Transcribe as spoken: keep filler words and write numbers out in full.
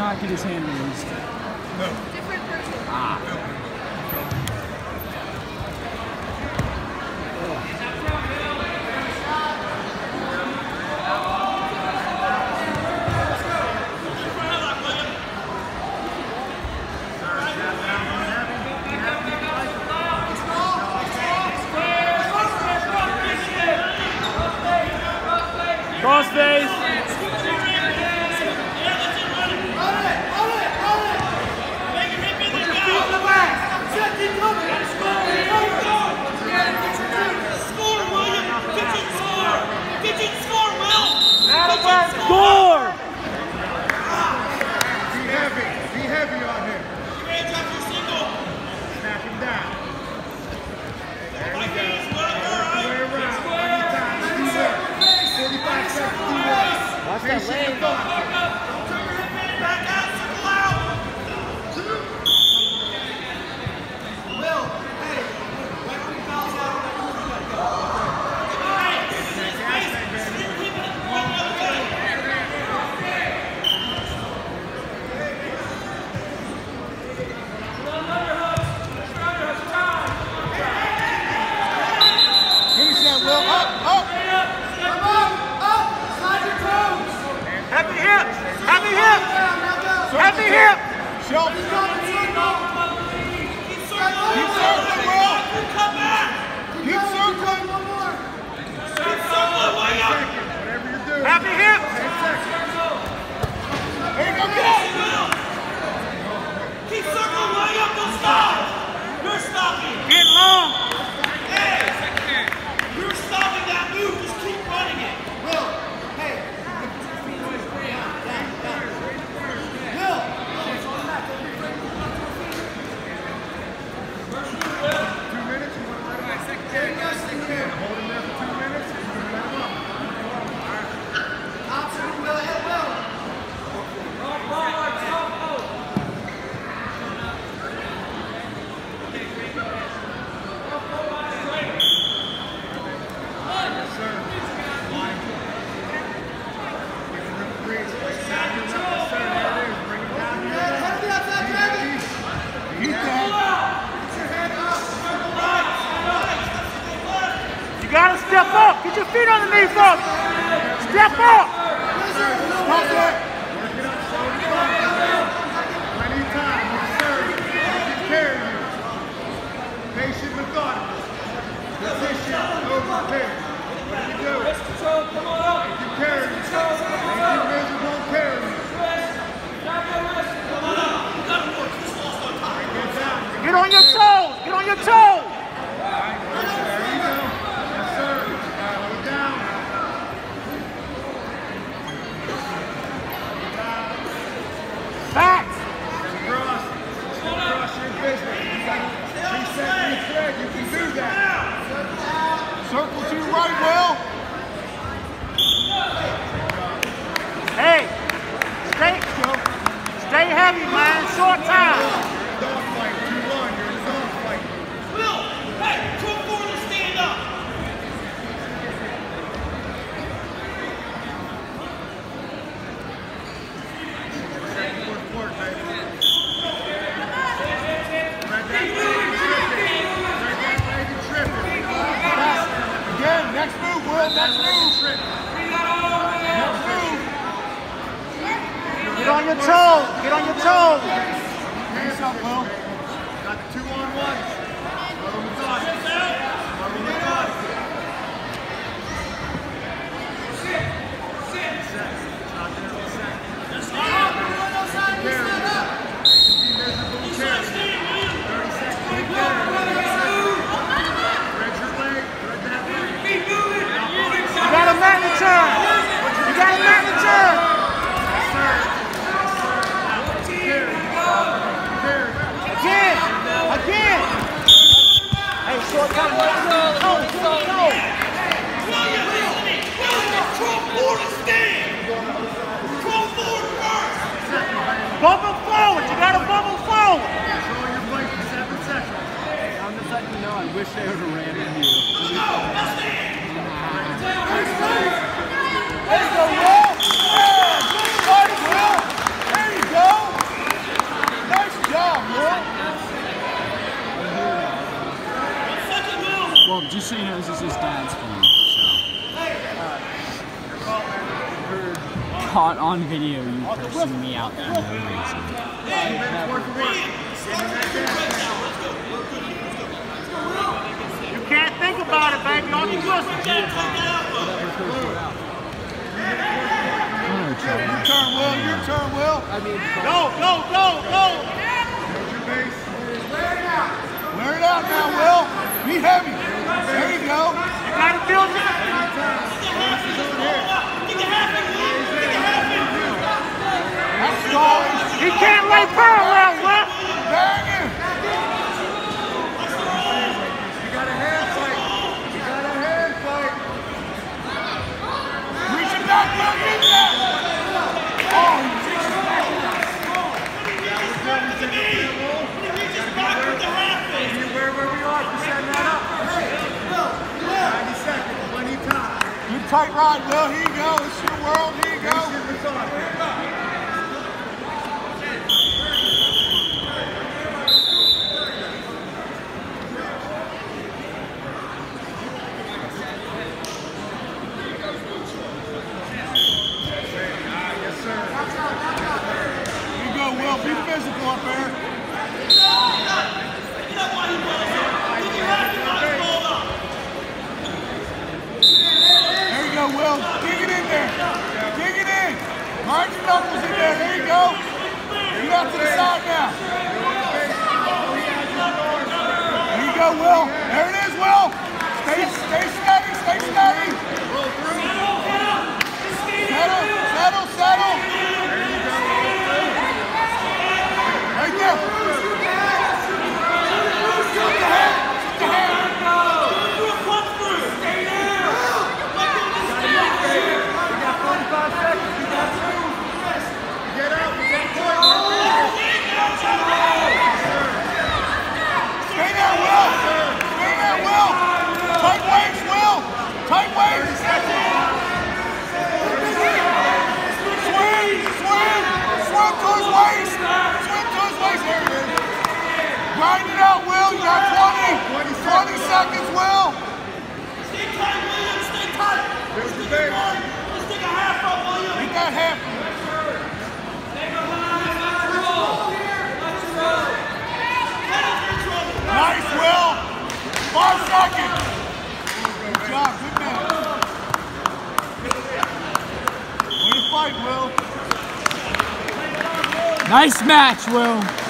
not get his hand raised. No. Different person. Ah. Cross face. Score! Be heavy. Be heavy on him. Snap him down. There we go. Way around. forty-five seconds to work. Watch that lane. Back out, circle out. Will, hey, when we bounce out, we're going to go. Finish that, Will. Up, up. Come on, up. Slide your toes. Heavy hips. Heavy hips. Heavy hips. Show. Keep circling, Will. Come back. Keep circling. One more. Keep circling, William. Whatever you're doing. Heavy hips. ten seconds. There you go, get up. Keep circling, William. Don't stop. You're stopping. Get long. Hey. You're stopping that move. Just keep running it. Will. Hey. Will. Two minutes. You want to let him out? Yes, you can. Hold him there for two minutes. And you're going to let him up. All right. Option. Will. Hit Will. You gotta step up. Get your feet underneath us. Step up. Stop that. Work it up, slow it down. Plenty of time. Yes, sir. Keep carrying you. Patient, methodical. Position, over carry. What do you do? Come on up. Make him carry you. Make him miserable and carry you. Get on your toes. Get on your toes. There you go. Yes, sir. Slow it down. Back. Cross. Cross your business. You got three seconds to thread. You can do that. Circle to your right, Will. Hey. Stay. Stay heavy, man. Short time. Dogfight, two one. You're in a dogfight. Will, hey, come forward and stand up. Work, baby. Spread that leg and trip it. Spread that leg and trip it. Again, next move, Will. Next move. Next move. Get on your toes. Get on your toes. Hands up, Will. Got the two on one. Slow and methodical. Slow and methodical. Sit. Sit. Not there in a second. Carry. They can be miserable and carry. thirty seconds to carry. Spread your leg. Spread that leg. You got a mat return. You got a mat return. Yes, sir. Yes, sir. Now, carry. Carry. Again. Again. Hey, short time. Go, go, go, go. William, listen. William, control forward and stand. Control forward first. Bubble forward. You got to bubble forward. Control your plate for seven seconds. I'm just letting you know I wish they would have ran into you. Let's go. Let's stand. There you go, Will. Yeah, good party, Will. There you go. Well, just so you know, this is his dad's phone, so. Caught on video, you cursing me out for no reason. You can't think about it, baby. All you do is Your turn, Will. Your turn, Will. go, go, go, go. There's your base. Wear it out now, Will. Be heavy. There you go. You gotta build it. That's stalling. He can't lay parallel, Will. Bang him. You got a hand fight. You got a hand fight. Reach it back, Will. Get that. Oh, he reaches back. Where, where we are, we're setting that up. ninety seconds, plenty of time. Good tight ride, Will. Here you go. It's your world. Here you go. Yes, sir. Here you go, Will. Be physical up there. There you go, Will. Dig it in there. Dig it in. Grind your knuckles in there. There you go. Get out to the side now. There you go, Will. There it is, Will. Stay, stay steady. Stay steady. Settle, settle, settle. Right there. Shoot the head. Shoot the head. Stay there, Will. Stay there, Will. Tight weights, Will. Tight weights. Swing, swing, swing to his waist. Swing to his waist. There it is. Grind it out, Will. You got twenty. twenty seconds, Will. Stay tight, William. Stay tight. There's the Let's base. Let's take a half up, William. Get that half. Nice, Will. Five seconds. Good job. Good man. Way to fight, Will. Nice match, Will.